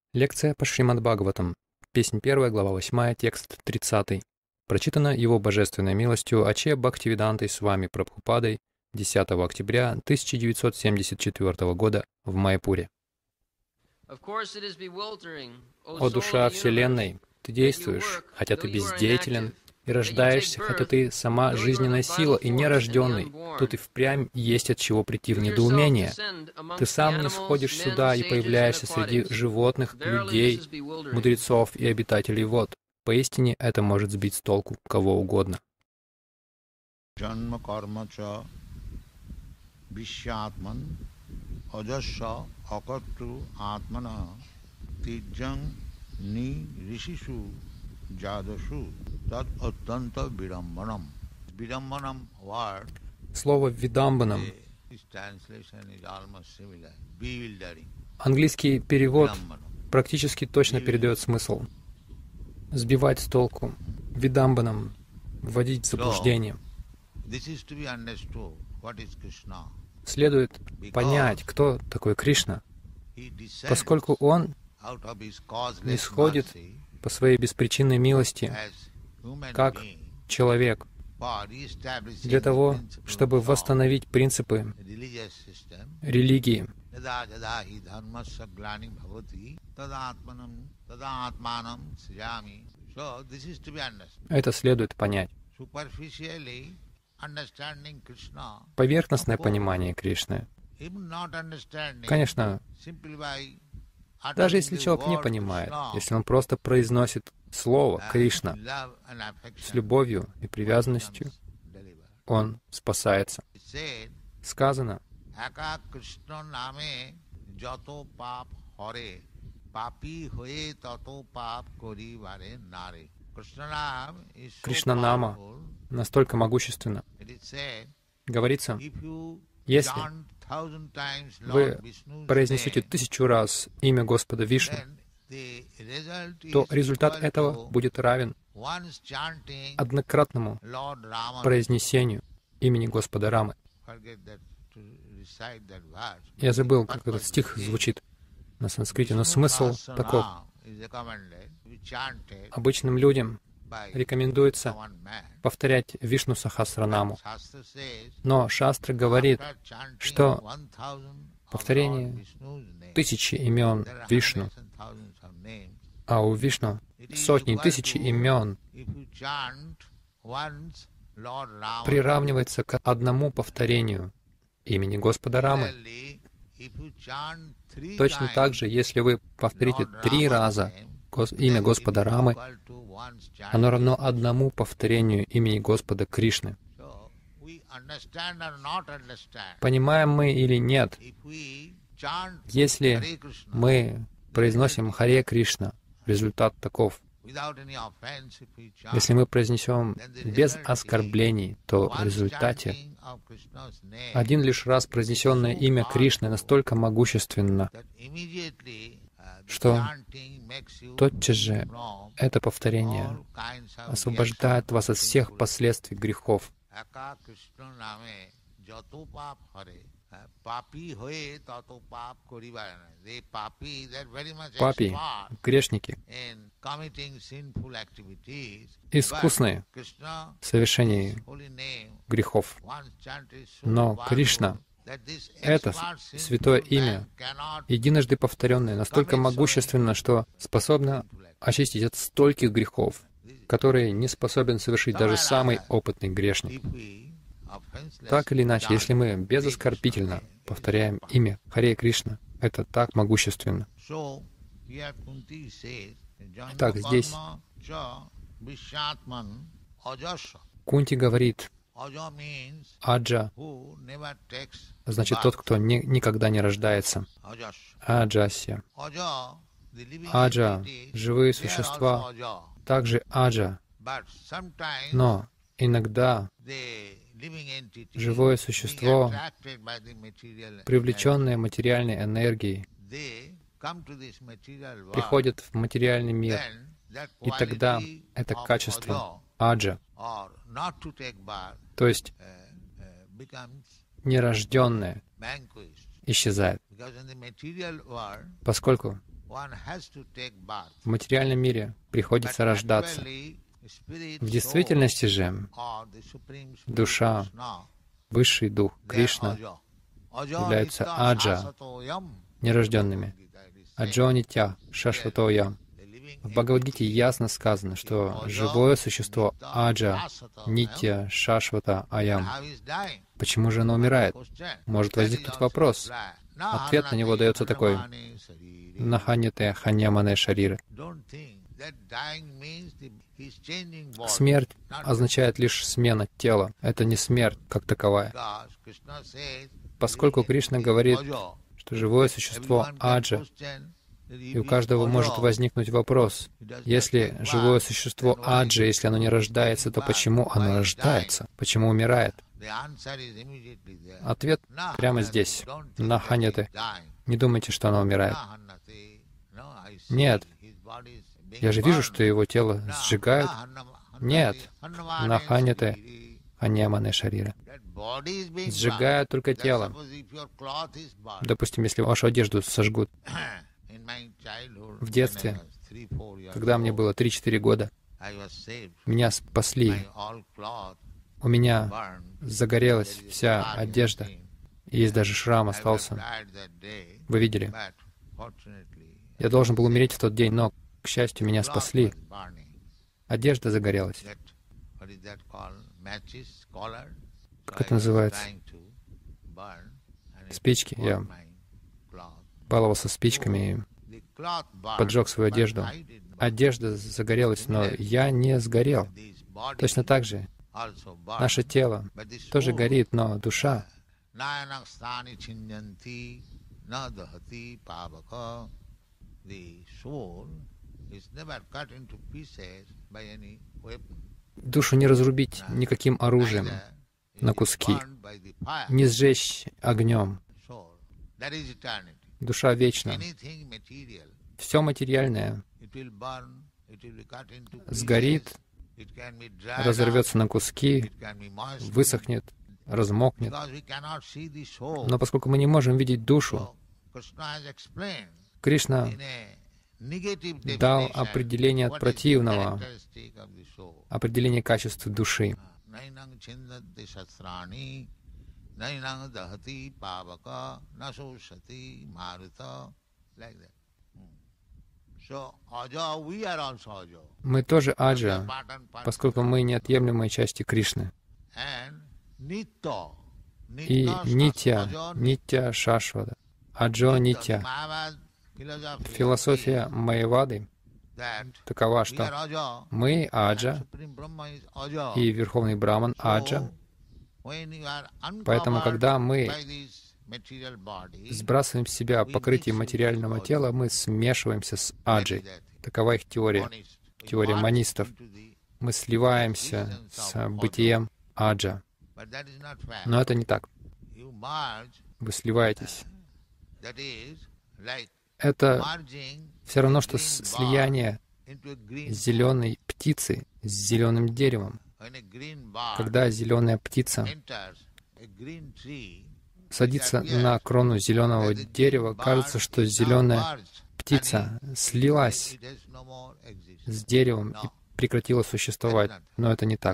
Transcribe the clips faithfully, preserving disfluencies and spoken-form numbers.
Лекция по Шримад Бхагаватам. Песнь первая, глава восьмая, текст тридцатый. Прочитана Его Божественной милостью Аче Бхактивидантой Свами Прабхупадой десятого октября тысяча девятьсот семьдесят четвёртого года в Майяпуре. О душа Вселенной, ты действуешь, хотя ты бездеятелен, и рождаешься, хотя ты сама жизненная сила и нерожденный. Тут и впрямь есть от чего прийти в недоумение. Ты сам не сходишь сюда и появляешься среди животных, людей, мудрецов и обитателей вод. Поистине это может сбить с толку кого угодно. Слово «видамбанам». Английский перевод практически точно передает смысл. Сбивать с толку, видамбанам, вводить в заблуждение. Следует понять, кто такой Кришна, поскольку Он нисходит по своей беспричинной милости, как человек, для того, чтобы восстановить принципы религии. Это следует понять. Поверхностное понимание Кришны, конечно, даже если человек не понимает, если он просто произносит слово «Кришна» с любовью и привязанностью, он спасается. Сказано, Кришна-нама настолько могущественна. Говорится, если вы произнесете тысячу раз имя Господа Вишну, то результат этого будет равен однократному произнесению имени Господа Рамы. Я забыл, как этот стих звучит на санскрите, но смысл таков. Обычным людям рекомендуется повторять Вишну Сахасранаму. Но Шастра говорит, что повторение тысячи имен Вишну, а у Вишну сотни тысячи имен, приравнивается к одному повторению имени Господа Рамы. Точно так же, если вы повторите три раза имя Господа Рамы, оно равно одному повторению имени Господа Кришны. Понимаем мы или нет, если мы произносим Харе Кришна, результат таков. Если мы произнесем без оскорблений, то в результате один лишь раз произнесенное имя Кришны настолько могущественно, что тотчас же это повторение освобождает вас от всех последствий грехов. Папи, грешники, искусные в совершении грехов. Но Кришна, это святое имя, единожды повторенное, настолько могущественно, что способно очистить от стольких грехов, которые не способен совершить даже самый опытный грешник. Так или иначе, если мы безоскорбительно повторяем имя Харе Кришна, это так могущественно. Итак, здесь Кунти говорит, Аджа значит тот, кто не, никогда не рождается. Аджасья. Аджа, живые существа, также аджа. Но иногда живое существо, привлеченное материальной энергией, приходит в материальный мир, и тогда это качество аджа, то есть нерожденное, исчезает. Поскольку В материальном мире приходится рождаться. В действительности же душа, Высший Дух, Кришна, являются аджа, нерожденными. Аджо нитя, шашватоям. В Бхагавад-гите ясно сказано, что живое существо аджа, нитя, шашвата, аям. Почему же оно умирает? Может возникнуть вопрос. Ответ на него дается такой: наханяте ханьямане шарира. Смерть означает лишь смена тела. Это не смерть как таковая. Поскольку Кришна говорит, что живое существо аджа, и у каждого может возникнуть вопрос: если живое существо аджа, если оно не рождается, то почему оно рождается? Почему умирает? Ответ прямо здесь. Наханяте. Не думайте, что оно умирает. Нет. Я же вижу, что его тело сжигают. Нет. Наханяте ханьямане шарира. Сжигают только тело. Допустим, если вашу одежду сожгут. В детстве, когда мне было три-четыре года, меня спасли. У меня загорелась вся одежда. Есть даже шрам остался. Вы видели? Я должен был умереть в тот день, но, к счастью, меня спасли. Одежда загорелась. Как это называется? Спички. Я баловался спичками и поджег свою одежду. Одежда загорелась, но я не сгорел. Точно так же наше тело тоже горит, но душа душу не разрубить никаким оружием на куски, не сжечь огнем. Душа вечна. Все материальное сгорит, разорвется на куски, высохнет, размокнет. Но поскольку мы не можем видеть душу, Кришна дал определение от противного, определение качества души. Мы тоже аджа, поскольку мы неотъемлемые части Кришны. И нитя, нитя шашвата, аджо нитя. Философия Майявады такова, что мы аджа, и Верховный Браман аджа. Поэтому, когда мы сбрасываем с себя покрытие материального тела, мы смешиваемся с аджей. Такова их теория, теория манистов. Мы сливаемся с бытием аджа. Но это не так. Вы сливаетесь. Это все равно, что слияние зеленой птицы с зеленым деревом. Когда зеленая птица садится на крону зеленого дерева, кажется, что зеленая птица слилась с деревом и прекратила существовать. Но это не так.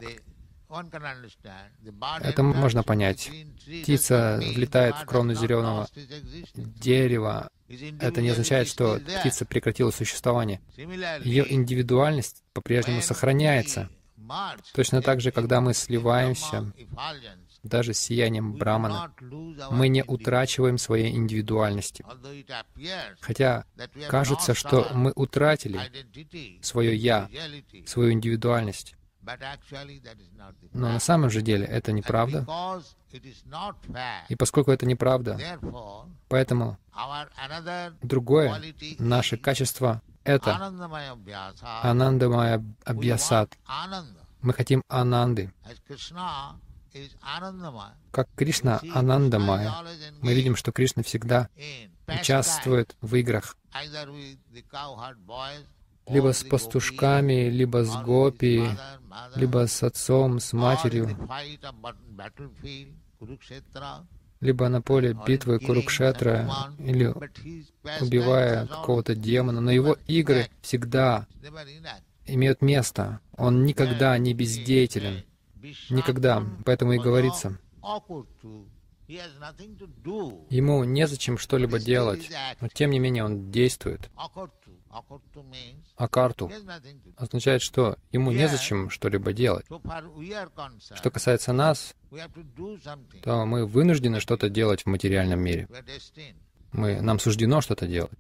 Это можно понять. Птица влетает в крону зеленого дерева. Это не означает, что птица прекратила существование. Ее индивидуальность по-прежнему сохраняется. Точно так же, когда мы сливаемся даже с сиянием Брамана, мы не утрачиваем своей индивидуальности. Хотя кажется, что мы утратили свое «я», свою индивидуальность. Но на самом же деле это неправда. И поскольку это неправда, поэтому другое наше качество — это анандамая абьясат. Мы хотим ананды. Как Кришна анандамая, мы видим, что Кришна всегда участвует в играх. Либо с пастушками, либо с гопи, либо с отцом, с матерью. либо на поле битвы Курукшетра, или убивая какого-то демона, но его игры всегда имеют место. Он никогда не бездеятелен. Никогда. Поэтому и говорится, ему незачем что-либо делать, но тем не менее он действует. Акарту означает, что ему незачем что-либо делать. Что касается нас, то мы вынуждены что-то делать в материальном мире. Мы, нам суждено что-то делать.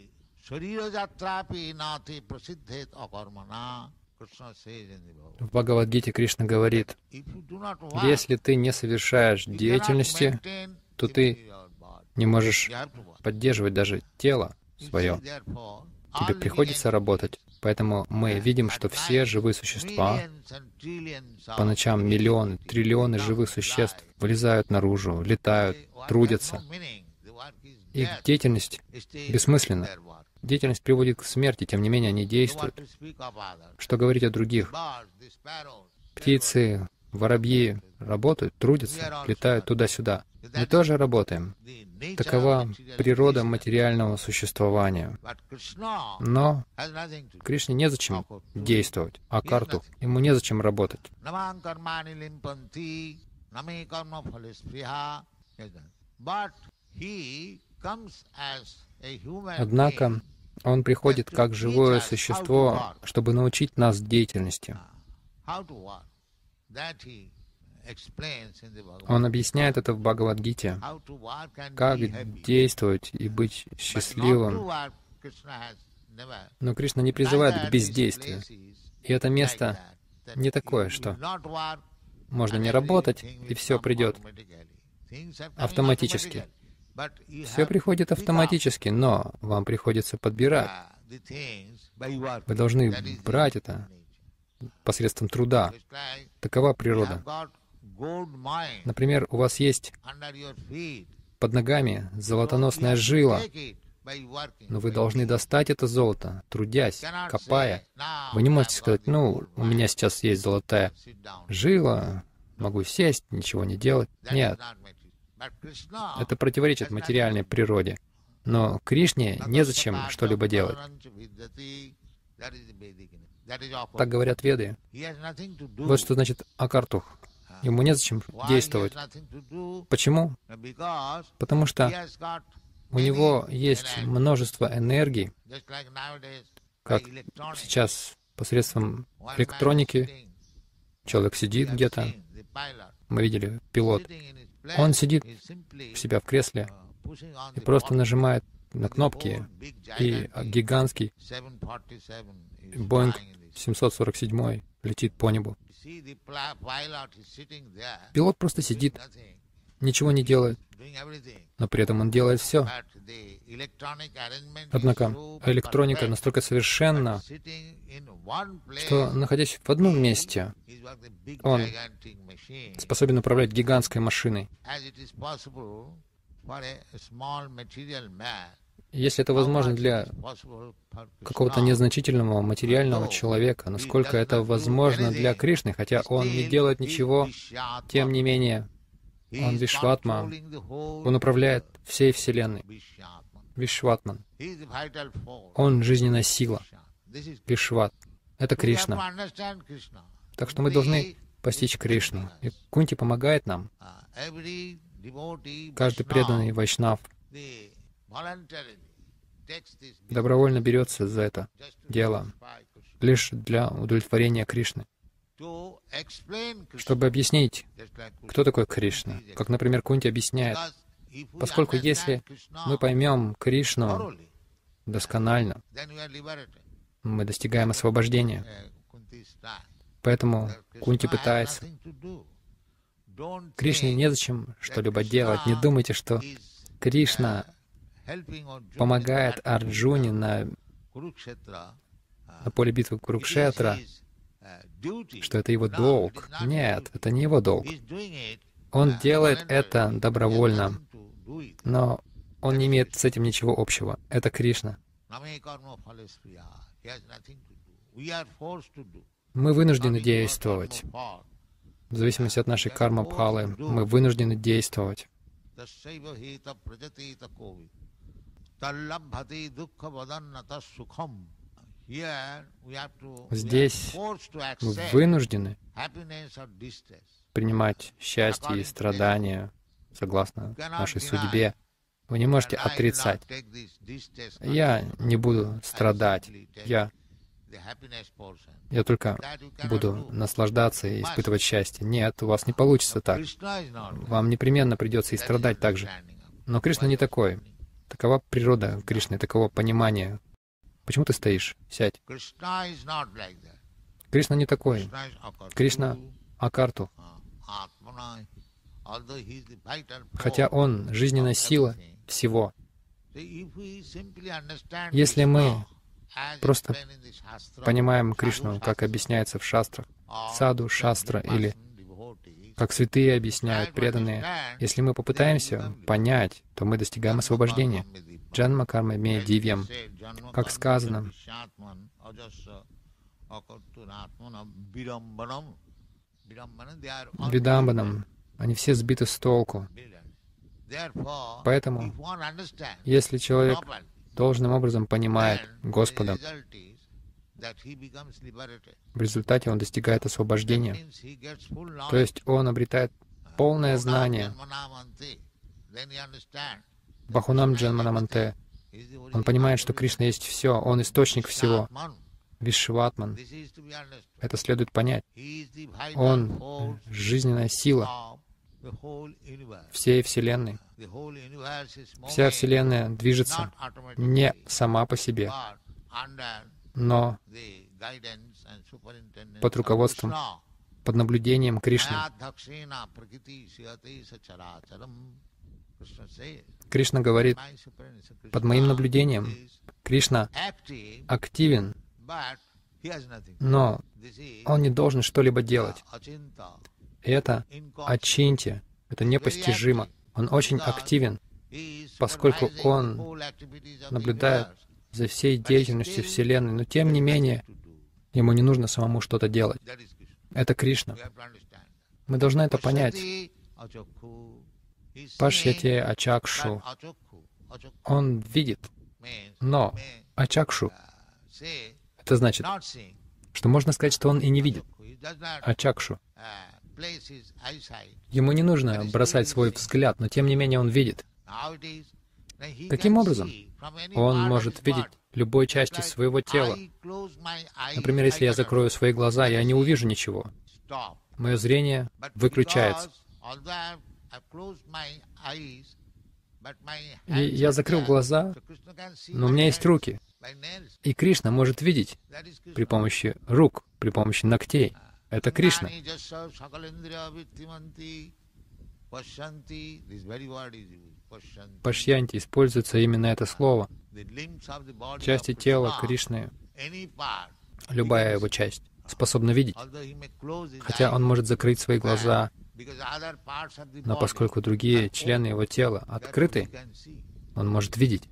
В Бхагавад-гите Кришна говорит, если ты не совершаешь деятельности, то ты не можешь поддерживать даже тело свое. Тебе приходится работать. Поэтому мы видим, что все живые существа, по ночам миллионы, триллионы живых существ вылезают наружу, летают, трудятся. Их деятельность бессмысленна. Деятельность приводит к смерти, тем не менее они действуют. Что говорить о других? Птицы, воробьи работают, трудятся, летают туда-сюда. Мы тоже работаем. Такова природа материального существования. Но Кришне незачем действовать, а карту ему незачем работать. Однако он приходит как живое существо, чтобы научить нас деятельности. Он объясняет это в Бхагавад-гите, как действовать и быть счастливым. Но Кришна не призывает к бездействию. И это место не такое, что можно не работать, и все придет автоматически. Все приходит автоматически, но вам приходится подбирать. Вы должны брать это посредством труда. Такова природа. Например, у вас есть под ногами золотоносная жила, но вы должны достать это золото, трудясь, копая. Вы не можете сказать, ну, у меня сейчас есть золотая жила, могу сесть, ничего не делать. Нет. Это противоречит материальной природе. Но Кришне незачем что-либо делать. Так говорят Веды. Вот что значит акартух. Ему незачем действовать. Почему? Потому что у него есть множество энергий, как сейчас посредством электроники. Человек сидит где-то, мы видели пилот. Он сидит у себя в кресле и просто нажимает на кнопки, и гигантский Боинг семьсот сорок семь летит по небу. Пилот просто сидит, ничего не делает, но при этом он делает все. Однако электроника настолько совершенна, что, находясь в одном месте, он способен управлять гигантской машиной. Если это возможно для какого-то незначительного материального человека, насколько это возможно для Кришны, хотя он не делает ничего, тем не менее, он Вишватма, он управляет всей Вселенной. Вишватман. Он жизненная сила. Вишват. Это Кришна. Так что мы должны постичь Кришну. И Кунти помогает нам. Каждый преданный вайшнав добровольно берется за это дело лишь для удовлетворения Кришны. Чтобы объяснить, кто такой Кришна. Как, например, Кунти объясняет, поскольку если мы поймем Кришну досконально, мы достигаем освобождения. Поэтому Кунти пытается. Кришне незачем что-либо делать. Не думайте, что Кришна помогает Арджуне на, на поле битвы Курукшетра, что это его долг. Нет, это не его долг. Он делает это добровольно, но он не имеет с этим ничего общего. Это Кришна. Мы вынуждены действовать. В зависимости от нашей карма-бхалы, мы вынуждены действовать. Здесь мы вынуждены принимать счастье и страдания согласно нашей судьбе. Вы не можете отрицать. Я не буду страдать. Я, я только буду наслаждаться и испытывать счастье. Нет, у вас не получится так. Вам непременно придется и страдать так же. Но Кришна не такой. Такова природа Кришны, таково понимание. Почему ты стоишь? Сядь. Кришна не такой. Кришна Акарту. Хотя Он — жизненная сила всего. Если мы просто понимаем Кришну, как объясняется в шастрах, саду, шастра, или как святые объясняют, преданные, если мы попытаемся понять, то мы достигаем освобождения. Джанма карма ме дивьям. Как сказано, видамбанам, они все сбиты с толку. Поэтому, если человек должным образом понимает Господа, в результате он достигает освобождения. То есть он обретает полное знание. Бахунам Джанманаманте. Он понимает, что Кришна есть все, Он источник всего. Вишватман. Это следует понять. Он — жизненная сила всей Вселенной. Вся Вселенная движется не сама по себе, но под руководством, под наблюдением Кришны. Кришна говорит, под моим наблюдением Кришна активен, но Он не должен что-либо делать. Это ачинтья, это непостижимо. Он очень активен, поскольку Он наблюдает за всей деятельностью Вселенной, но тем не менее Ему не нужно самому что-то делать. Это Кришна. Мы должны это понять. Пашьяте ачакшу. Он видит, но ачакшу — это значит, что можно сказать, что он и не видит. Ачакшу. Ему не нужно бросать свой взгляд, но тем не менее он видит. Каким образом? Он может видеть любой части своего тела. Например, если я закрою свои глаза, я не увижу ничего. Мое зрение выключается. И я закрыл глаза, но у меня есть руки. И Кришна может видеть при помощи рук, при помощи ногтей. Это Кришна. Пашьянти используется именно это слово. Части тела Кришны, любая его часть, способна видеть. Хотя он может закрыть свои глаза, но поскольку другие члены его тела открыты, он может видеть.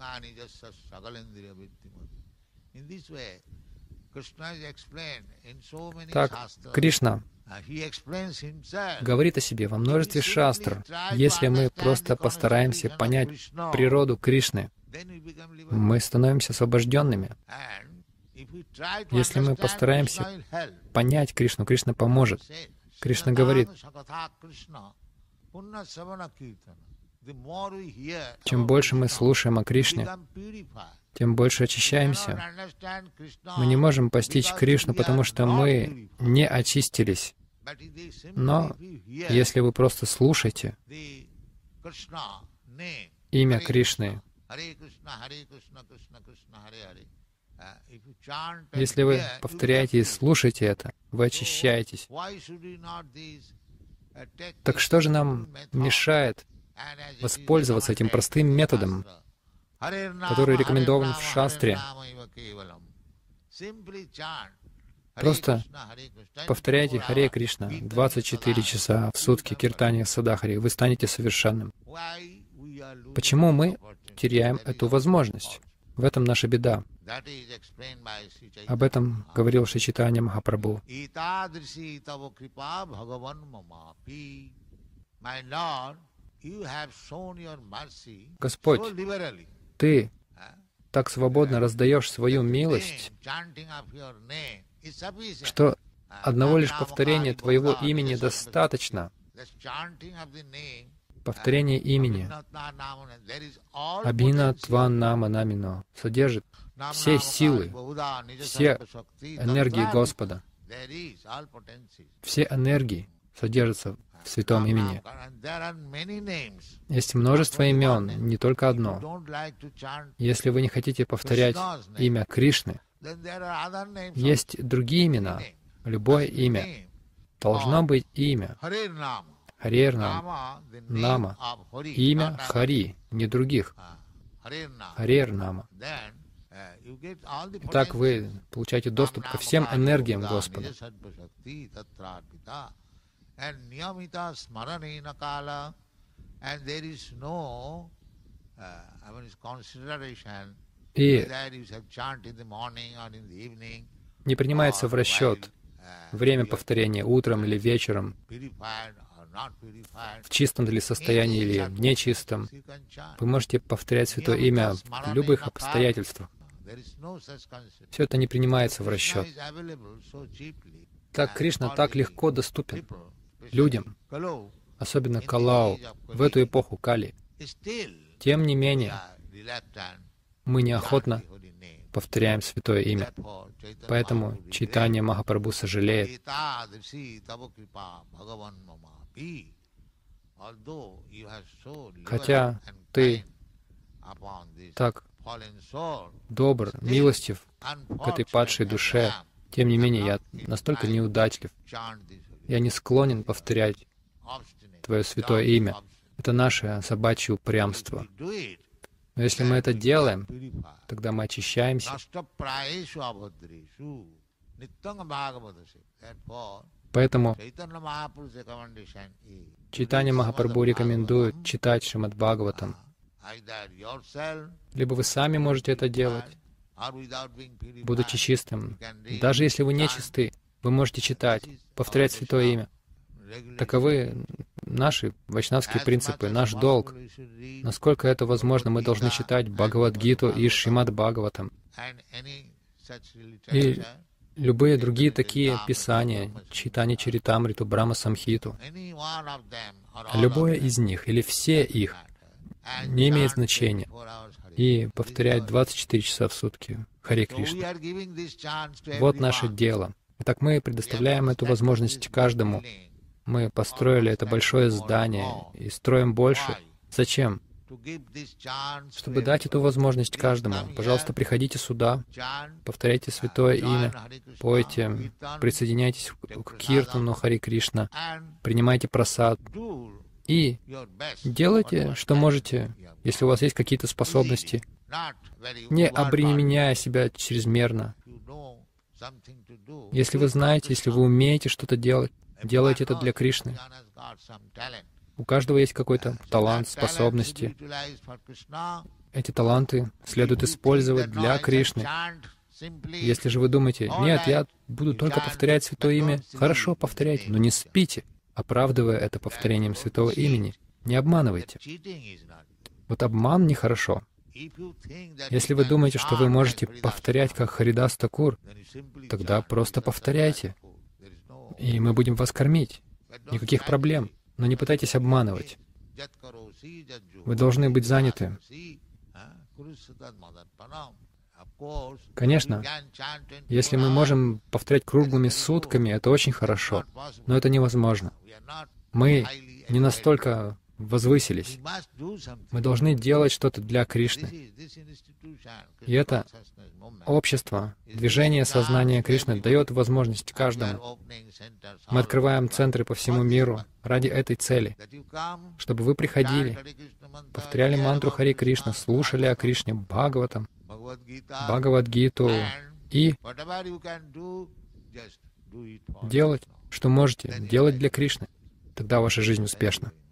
Так, Кришна говорит о себе во множестве шастр. Если мы просто постараемся понять природу Кришны, мы становимся освобожденными. Если мы постараемся понять Кришну, Кришна поможет. Кришна говорит, чем больше мы слушаем о Кришне, тем больше очищаемся. Мы не можем постичь Кришну, потому что мы не очистились. Но если вы просто слушаете имя Кришны, если вы повторяете и слушаете это, вы очищаетесь. Так что же нам мешает воспользоваться этим простым методом, который рекомендован в шастре? Просто повторяйте Харе Кришна двадцать четыре часа в сутки, киртания Садахари, вы станете совершенным. Почему мы теряем эту возможность? В этом наша беда. Об этом говорил Шри Чайтанья Махапрабху. Господь, Ты так свободно раздаешь свою милость, что одного лишь повторения Твоего имени достаточно. Повторение имени Абхина Тван Нама Намино содержит все силы, все энергии Господа. Все энергии содержатся в святом имени. Есть множество имен, не только одно. Если вы не хотите повторять имя Кришны, есть другие имена. Любое имя. Должно быть имя. Харир Нама, Нама, имя Хари, не других. Харир Нама. Так вы получаете доступ ко всем энергиям Господа. И не принимается в расчет время повторения утром или вечером, в чистом ли состоянии или нечистом. Вы можете повторять Святое Имя в любых обстоятельствах. Все это не принимается в расчет. Так Кришна так легко доступен людям, особенно Калау, в эту эпоху Кали. Тем не менее, мы неохотно повторяем Святое Имя. Поэтому Чайтанья Махапрабху сожалеет. Хотя Ты так добр, милостив к этой падшей душе, тем не менее я настолько неудачлив. Я не склонен повторять Твое Святое Имя. Это наше собачье упрямство. Но если мы это делаем, тогда мы очищаемся. Поэтому Чайтанья Махапрабху рекомендует читать Шримад Бхагаватам. Либо вы сами можете это делать, будучи чистым. Даже если вы не чисты, вы можете читать, повторять Святое Имя. Таковы наши вайшнавские принципы, наш долг. Насколько это возможно, мы должны читать Бхагавад-гиту и Шримад Бхагаватам. И любые другие такие писания, Чайтанья Чаритамриту, Брахма Самхиту. Любое из них или все их не имеет значения. И повторять двадцать четыре часа в сутки Харе Кришна. Вот наше дело. Итак, мы предоставляем эту возможность каждому. Мы построили это большое здание и строим больше. Зачем? Чтобы дать эту возможность каждому. Пожалуйста, приходите сюда, повторяйте Святое Имя, пойте, присоединяйтесь к Киртану Харе Кришна, принимайте прасад и делайте, что можете, если у вас есть какие-то способности, не обременяя себя чрезмерно. Если вы знаете, если вы умеете что-то делать, делайте это для Кришны. У каждого есть какой-то талант, способности. Эти таланты следует использовать для Кришны. Если же вы думаете, нет, я буду только повторять Святое Имя, хорошо, повторяйте, но не спите, оправдывая это повторением Святого Имени. Не обманывайте. Вот обман нехорошо. Если вы думаете, что вы можете повторять, как Харидас Такур, тогда просто повторяйте, и мы будем вас кормить. Никаких проблем. Но не пытайтесь обманывать. Вы должны быть заняты. Конечно, если мы можем повторять круглыми сутками, это очень хорошо, но это невозможно. Мы не настолько возвысились. Мы должны делать что-то для Кришны. И это общество, движение сознания Кришны дает возможность каждому. Мы открываем центры по всему миру ради этой цели, чтобы вы приходили, повторяли мантру Харе Кришна, слушали о Кришне Бхагаватам, Бхагавад-гиту и делать, что можете, делать для Кришны. Тогда ваша жизнь успешна.